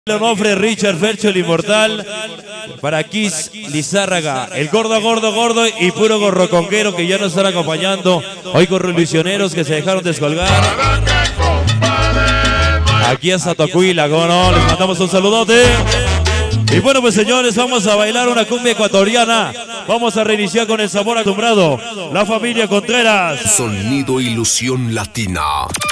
Onofre, Richard Fercho, el inmortal, para Kiss Lizárraga, el gordo y puro gorroconguero que ya nos están acompañando hoy con revolucioneros que se dejaron descolgar. Aquí hasta Tocuila, ¿no? Les mandamos un saludote. Y bueno, pues señores, vamos a bailar una cumbia ecuatoriana. Vamos a reiniciar con el sabor acostumbrado. La familia Contreras. Sonido Ilusión Latina.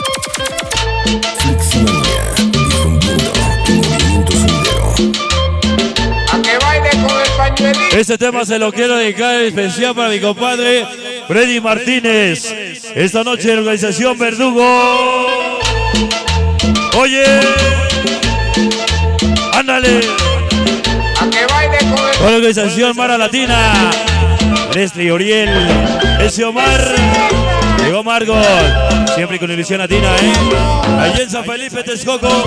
Este tema se lo quiero dedicar en especial para mi compadre Freddy Martínez. Esta noche en organización Verdugo. Oye, ándale. Con la organización Mara Latina. Leslie Oriel, ese Omar. Llegó Margot, siempre con ilusión latina, allí en San Felipe, Texcoco.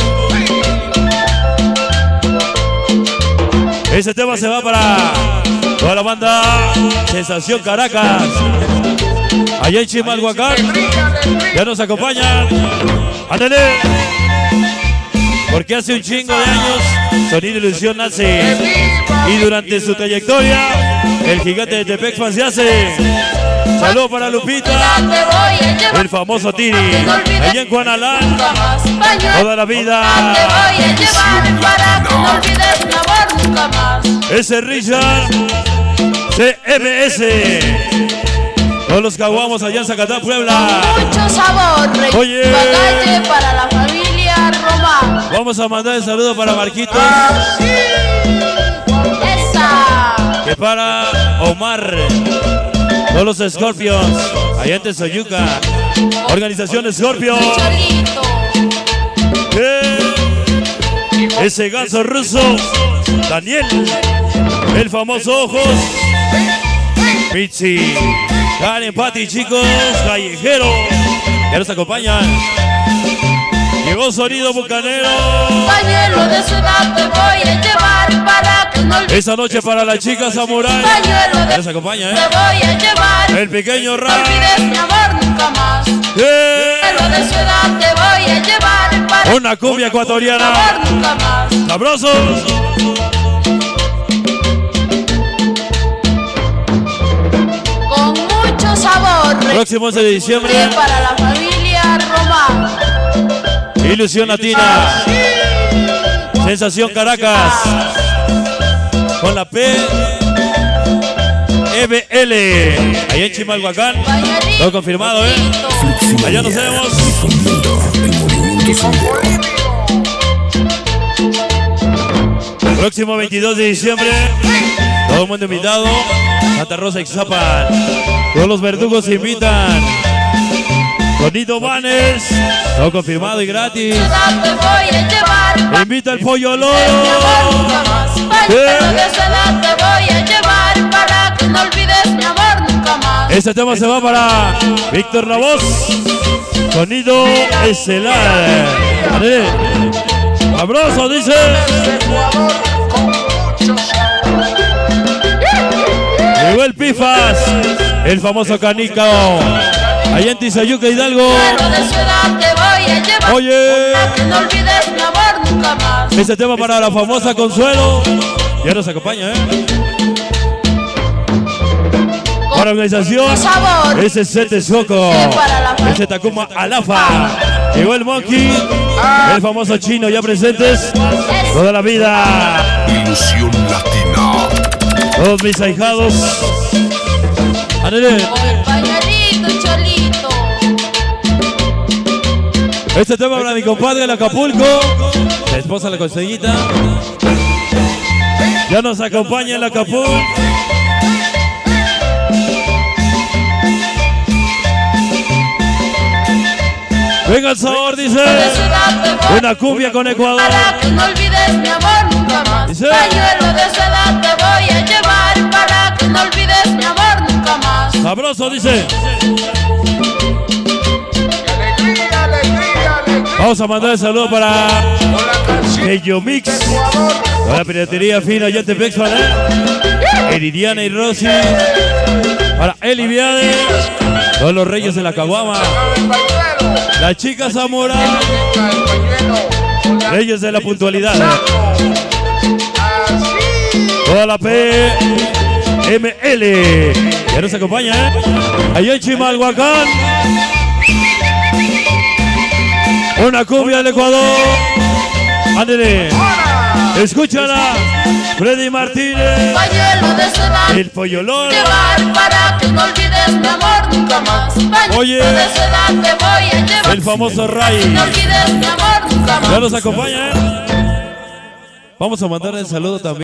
Ese tema se va para toda la banda Sensación Caracas. Allá en Chimalhuacán, ya nos acompañan. ¡Ándale! Porque hace un chingo de años Sonido Ilusión nace. Y durante su trayectoria, el gigante de Tepexpan se hace. Saludos para Lupita, el famoso Tiri, allá en Guanalán, toda la vida. Ese Richard, CMS, todos los caguamos allá en Zacatán, Puebla. Mucho sabor, oye, bagalle para la familia Román. Vamos a mandar el saludo para Marquitos. Esa. Que para Omar. Todos los Scorpions, allá en Tezoyuca, organización Scorpion. Ese ganso ruso, Daniel, el famoso Ojos, Pizzi, Karen, Pati, chicos, Callejero, ya nos acompañan. Llegó Sonido Bucanero. Pañuelo de su edad te voy a llevar para que no olvides. Esa noche para la chica Samurai. Ya nos acompaña, te voy a llevar. El pequeño Ra. No olvides mi amor nunca más. Pañuelo de su edad te voy a llevar para una cumbia ecuatoriana. Amor nunca más. ¡Sabrosos! Con mucho sabor. Próximo 11 de diciembre. Para la familia Román. Ilusión Latina, Sensación Caracas, con la P, EBL, allá en Chimalhuacán, todo confirmado, allá nos vemos. Próximo 22 de diciembre, todo el mundo invitado, Santa Rosa Ixtapan, todos los verdugos se invitan. Bonito Banners, todo confirmado y gratis. Invita el Pollo Loro. Este tema se va para Víctor Navoz. Sonido estelar. Sabroso, dice. Llegó el Pifas, el famoso Canicao. Allá en Tizayuca, Hidalgo. Oye, ese tema para la famosa Consuelo. Ya nos acompaña, Para organización, ese Texcoco, ese Tacuma Alafa. Llegó el Monkey, el famoso chino ya presentes. Toda la vida. Ilusión Latina. Todos mis ahijados. ¡Ándale! Este tema para mi compadre el Acapulco, la esposa la Costeñita. Ya nos acompaña el Acapulco. Venga el sabor, dice. Una cumbia con Ecuador. Para que no olvides mi amor nunca más. Dice. Pañuelo de su edad te voy a llevar para que no olvides mi amor nunca más. Sabroso, dice. Vamos a mandar el saludo para Ello Mix, para la piratería fina allá en Tepexpan, Eridiana y Rosy, para Eli Viade, todos los reyes de la caguama, la chica Zamora, Reyes de la puntualidad. Toda la PML. Ya nos acompaña, allá en Chimalhuacán. Una cumbia del Ecuador. Ándele. Escúchala. Freddy Martínez. Pañuelo de seda. El Pollolón. Llevar para que no olvides mi amor nunca más. Pañuelo Oye. de seda te voy a llevar. El famoso Ray. No olvides mi amor nunca más. Ya nos acompaña, Vamos a mandar el saludo también.